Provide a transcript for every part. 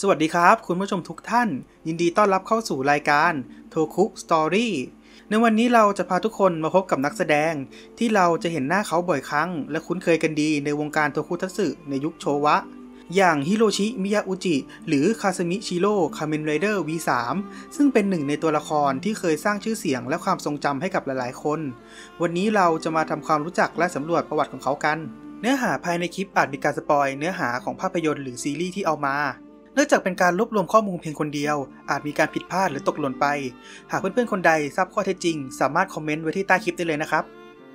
สวัสดีครับคุณผู้ชมทุกท่านยินดีต้อนรับเข้าสู่รายการโทคุสตอรี่ในวันนี้เราจะพาทุกคนมาพบกับนักแสดงที่เราจะเห็นหน้าเขาบ่อยครั้งและคุ้นเคยกันดีในวงการโทคุทัตสึในยุคโชวะอย่างฮิโรชิมิยาอุจิหรือคาซึมิชิโร่คาเมนไรเดอร์ V3 ซึ่งเป็นหนึ่งในตัวละครที่เคยสร้างชื่อเสียงและความทรงจำให้กับหลายๆคนวันนี้เราจะมาทำความรู้จักและสำรวจประวัติของเขากันเนื้อหาภายในคลิปอาจมีการสปอยเนื้อหาของภาพยนตร์หรือซีรีส์ที่เอามาเนื่องจากเป็นการรวบรวมข้อมูลเพียงคนเดียวอาจมีการผิดพลาดหรือตกหล่นไปหากเพื่อนๆคนใดทราบข้อเท็จจริงสามารถคอมเมนต์ไว้ที่ใต้คลิปได้เลยนะครับ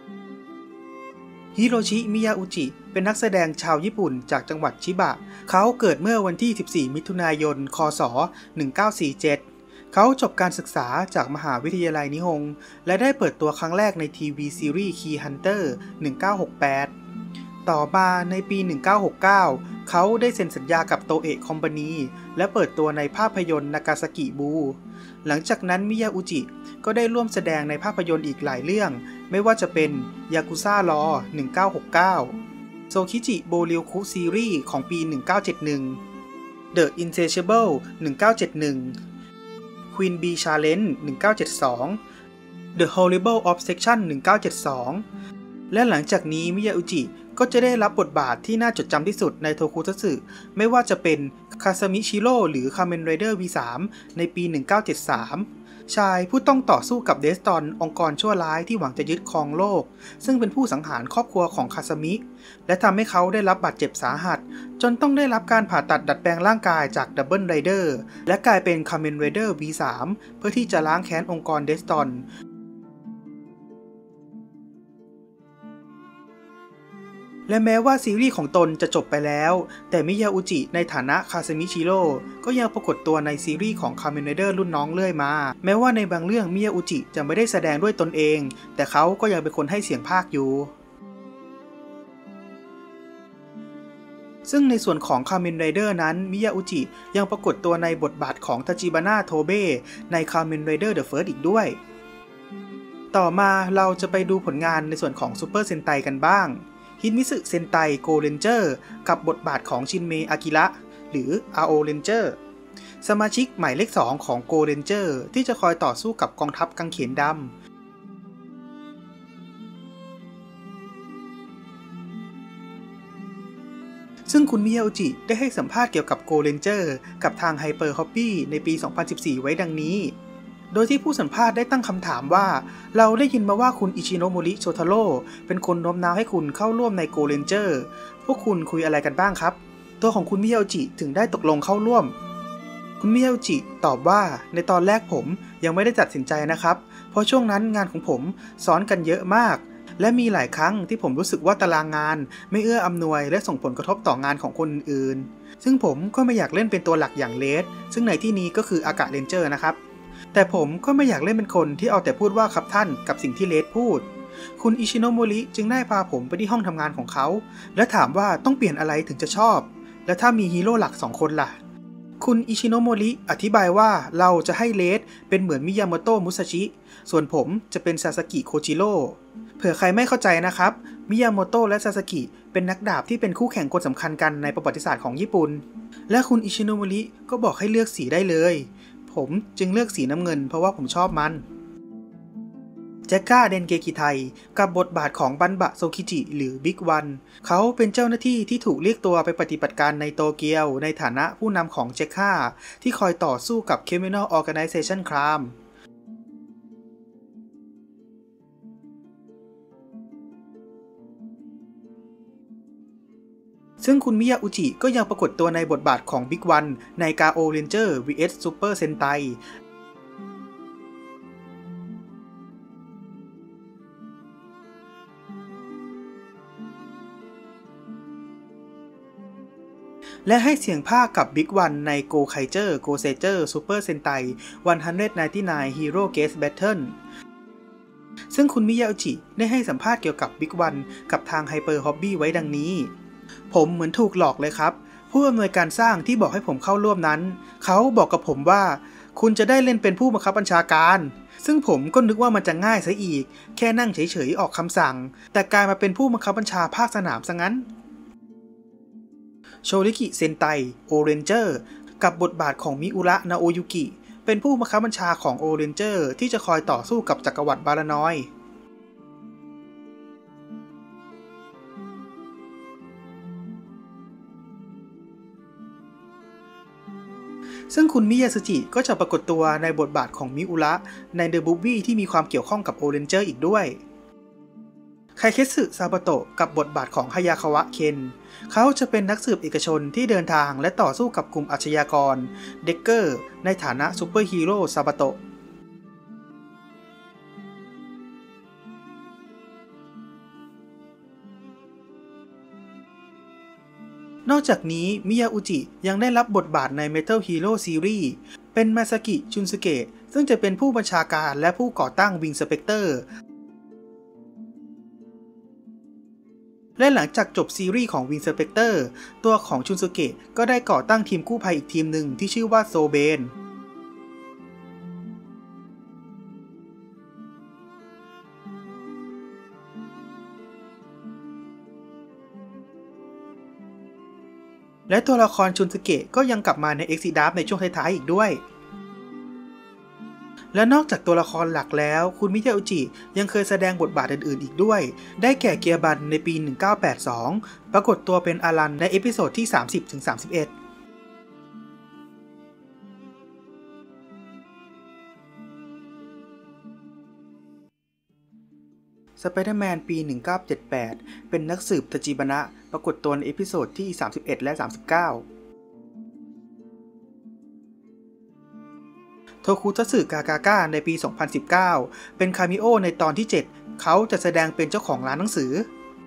ฮิโรชิมิยาอุจิเป็นนักแสดงชาวญี่ปุ่นจากจังหวัดชิบะเขาเกิดเมื่อวันที่ 14 มิถุนายน ค.ศ. 1947 เขาจบการศึกษาจากมหาวิทยาลัยนิฮงและได้เปิดตัวครั้งแรกในทีวีซีรีส์ Key Hunter 1968 ต่อมาในปี 1969 เขาได้เซ็นสัญญากับโตเอะคอมพานีและเปิดตัวในภาพยนตร์นากาซากิบูหลังจากนั้นมิยาอุจิก็ได้ร่วมแสดงในภาพยนตร์อีกหลายเรื่องไม่ว่าจะเป็นยากุซ่ารอ 1969 โซคิจิโบริวคุซีรีส์ของปี 1971 The Insatiable 1971 Queen Bee Challenge 1972 The Horrible Obsession 1972 และหลังจากนี้มิยาอุจิก็จะได้รับบทบาทที่น่าจดจำที่สุดในโทคุทัตสึไม่ว่าจะเป็นคาซามิชิโร่หรือคาเมนไรเดอร์ V3 ในปี 1973 ชายผู้ต้องต่อสู้กับเดสตอนองค์กรชั่วร้ายที่หวังจะยึดครองโลกซึ่งเป็นผู้สังหารครอบครัวของคาซามิและทำให้เขาได้รับบาดเจ็บสาหัสจนต้องได้รับการผ่าตัดดัดแปลงร่างกายจากดับเบิลไรเดอร์และกลายเป็นคาเมนไรเดอร์ V3 เพื่อที่จะล้างแค้นองค์กรเดสตอนและแม้ว่าซีรีส์ของตนจะจบไปแล้วแต่มิยาอุจิในฐานะคาซึมิชิโร่ก็ยังปรากฏตัวในซีรีส์ของคาเมนไรเดอร์รุ่นน้องเรื่อยมาแม้ว่าในบางเรื่องมิยาอุจิจะไม่ได้แสดงด้วยตนเองแต่เขาก็ยังเป็นคนให้เสียงพากย์อยู่ซึ่งในส่วนของคาเมนไรเดอร์นั้นมิยาอุจิยังปรากฏตัวในบทบาทของทาจิบานะโทเบะในคาเมนไรเดอร์เดอะเฟิร์สอีกด้วยต่อมาเราจะไปดูผลงานในส่วนของซูเปอร์เซนไตกันบ้างฮิมิสึเซนไตโกเรนเจอร์กับบทบาทของชินเมะอากิระหรือ RO Ranger สมาชิกหมายเลข2ของโกเรนเจอร์ที่จะคอยต่อสู้กับกองทัพกังเขนดำซึ่งคุณมิยาอุจิได้ให้สัมภาษณ์เกี่ยวกับโกเรนเจอร์กับทางไฮเปอร์ฮอปปี้ในปี 2014 ไว้ดังนี้โดยที่ผู้สัมภาษณ์ได้ตั้งคำถามว่าเราได้ยินมาว่าคุณอิชิโนโมริโชทาโร่เป็นคนโน้มน้าวให้คุณเข้าร่วมในโกเรนเจอร์พวกคุณคุยอะไรกันบ้างครับตัวของคุณมิยาอุจิถึงได้ตกลงเข้าร่วมคุณมิยาอุจิตอบว่าในตอนแรกผมยังไม่ได้ตัดสินใจนะครับเพราะช่วงนั้นงานของผมซ้อนกันเยอะมากและมีหลายครั้งที่ผมรู้สึกว่าตารางงานไม่เอื้ออำนวยและส่งผลกระทบต่องานของคนอื่นๆซึ่งผมก็ไม่อยากเล่นเป็นตัวหลักอย่างเลสซึ่งในที่นี้ก็คืออากาศเรนเจอร์นะครับแต่ผมก็ไม่อยากเล่นเป็นคนที่เอาแต่พูดว่าครับท่านกับสิ่งที่เลดพูดคุณอิชิโนโมริจึงได้พาผมไปที่ห้องทำงานของเขาและถามว่าต้องเปลี่ยนอะไรถึงจะชอบและถ้ามีฮีโร่หลัก2คนล่ะคุณอิชิโนโมริอธิบายว่าเราจะให้เลดเป็นเหมือนมิยาโมโตะมุซาชิส่วนผมจะเป็นซาสกิโคจิโร่เผื่อใครไม่เข้าใจนะครับมิยาโมโตะและซาสกิเป็นนักดาบที่เป็นคู่แข่งคนสำคัญกันในประวัติศาสตร์ของญี่ปุ่นและคุณอิชิโนโมริก็บอกให้เลือกสีได้เลยผมจึงเลือกสีน้ำเงินเพราะว่าผมชอบมันแจ็คก้าเดนเกกิไทกับบทบาทของบันบะโซคิจิหรือบิ๊กวันเขาเป็นเจ้าหน้าที่ที่ถูกเรียกตัวไปปฏิบัติการในโตเกียวในฐานะผู้นำของแจ็คก้าที่คอยต่อสู้กับ Criminal Organization Crimeซึ่งคุณมิยาอุจิก็ยังปรากฏตัวในบทบาทของบิ๊กวันในกาโอเรนเจอร์ vs ซูเปอร์เซนไตและให้เสียงภาคกับบิ๊กวันในโกไคเจอร์โกเซเจอร์ซูเปอร์เซนไต199 Hero Guest Battle ซึ่งคุณมิยาอุจิได้ให้สัมภาษณ์เกี่ยวกับบิ๊กวันกับทางไฮเปอร์ฮอบบี้ไว้ดังนี้ผมเหมือนถูกหลอกเลยครับผู้อำนวยการสร้างที่บอกให้ผมเข้าร่วมนั้นเขาบอกกับผมว่าคุณจะได้เล่นเป็นผู้บังคับบัญชาการซึ่งผมก็นึกว่ามันจะง่ายซะอีกแค่นั่งเฉยๆออกคำสั่งแต่กลายมาเป็นผู้บังคับบัญชาภาคสนามซะงั้นโชริกิเซนไตโอเรนเจอร์กับบทบาทของมิอุระ นาโอยุกิ เป็นผู้บังคับบัญชาของโอเรนเจอร์ที่จะคอยต่อสู้กับจักรวรรดิบารานอยด์ซึ่งคุณมิยาสึจิก็จะปรากฏตัวในบทบาทของมิอุระในเดอะมูฟวี่ที่มีความเกี่ยวข้องกับโอเรนเจอร์อีกด้วยไคเคสึ ซาบาโตะกับบทบาทของฮายาคาวะ เคน เขาจะเป็นนักสืบเอกชนที่เดินทางและต่อสู้กับกลุ่มอาชญากรเด็กเกอร์ในฐานะซูเปอร์ฮีโร่ซาบาโตะนอกจากนี้มิยาอุจิยังได้รับบทบาทใน Metal Hero Series เป็นมาซากิ ชุนสึเกะซึ่งจะเป็นผู้บัญชาการและผู้ก่อตั้งวิงสเปกเตอร์และหลังจากจบซีรีส์ของวิงสเปกเตอร์ตัวของชุนสึเกะก็ได้ก่อตั้งทีมกู้ภัยอีกทีมหนึ่งที่ชื่อว่าโซเบนและตัวละครชุนสึเกะก็ยังกลับมาในเอ็กซิดับในช่วงท้ายๆอีกด้วยและนอกจากตัวละครหลักแล้วคุณมิยาอุจิยังเคยแสดงบทบาทอื่นๆอีกด้วยได้แก่เกียร์บันในปี 1982 ปรากฏตัวเป็นอารันในเอพิโซดที่ 30-31สไปเดอร์แมนปี 1978 เป็นนักสืบทาจิบานะ ปรากฏตัวในเอพิโซดที่ 31 และ 39 โทคุทัตสึกากาก้าในปี 2019 เป็นคาเมโอในตอนที่ 7 เขาจะแสดงเป็นเจ้าของร้านหนังสือ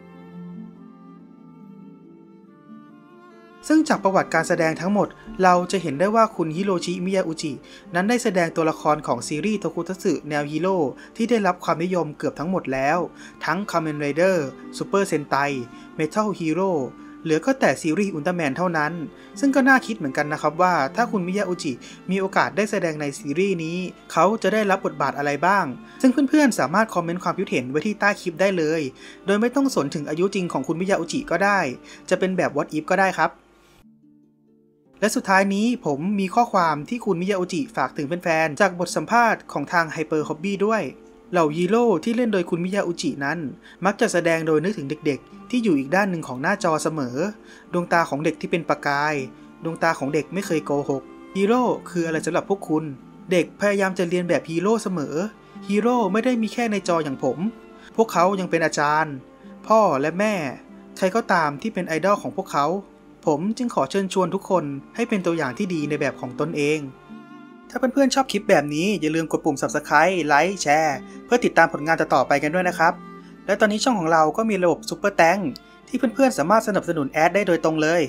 ซึ่งจากประวัติการแสดงทั้งหมดเราจะเห็นได้ว่าคุณฮิโรชิ มิยาอุจินั้นได้แสดงตัวละครของซีรีส์โทคุทัตสึแนวฮีโร่ที่ได้รับความนิยมเกือบทั้งหมดแล้วทั้ง Kamen Rider Super Sentai Metal Hero เหลือก็แต่ซีรีส์อุลตร้าแมนเท่านั้นซึ่งก็น่าคิดเหมือนกันนะครับว่าถ้าคุณมิยาอุจิมีโอกาสได้แสดงในซีรีส์นี้เขาจะได้รับบทบาทอะไรบ้างซึ่งเพื่อนๆสามารถคอมเมนต์ความคิดเห็นไว้ที่ใต้คลิปได้เลยโดยไม่ต้องสนถึงอายุจริงของคุณมิยาอุจิก็ได้จะเป็นแบบ What If ก็ได้ครับและสุดท้ายนี้ผมมีข้อความที่คุณมิยาอุจิฝากถึงแฟนๆจากบทสัมภาษณ์ของทาง Hyper Hobby ด้วยเหล่าฮีโร่ที่เล่นโดยคุณมิยาอุจินั้นมักจะแสดงโดยนึกถึงเด็กๆที่อยู่อีกด้านหนึ่งของหน้าจอเสมอดวงตาของเด็กที่เป็นประกายดวงตาของเด็กไม่เคยโกหกฮีโร่คืออะไรสำหรับพวกคุณเด็กพยายามจะเรียนแบบฮีโร่เสมอฮีโร่ไม่ได้มีแค่ในจออย่างผมพวกเขายังเป็นอาจารย์พ่อและแม่ใครก็ตามที่เป็นไอดอลของพวกเขาผมจึงขอเชิญชวนทุกคนให้เป็นตัวอย่างที่ดีในแบบของตนเองถ้าเพื่อนๆชอบคลิปแบบนี้อย่าลืมกดปุ่ม Subscribe ไลค์แชร์เพื่อติดตามผลงานต่อๆไปกันด้วยนะครับและตอนนี้ช่องของเราก็มีระบบ Super Thanks ที่เพื่อนๆสามารถสนับสนุนแอดได้โดยตรงเลย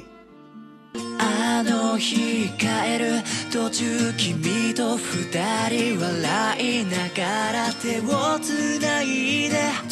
日帰る途中君と二人笑いながら手をつないで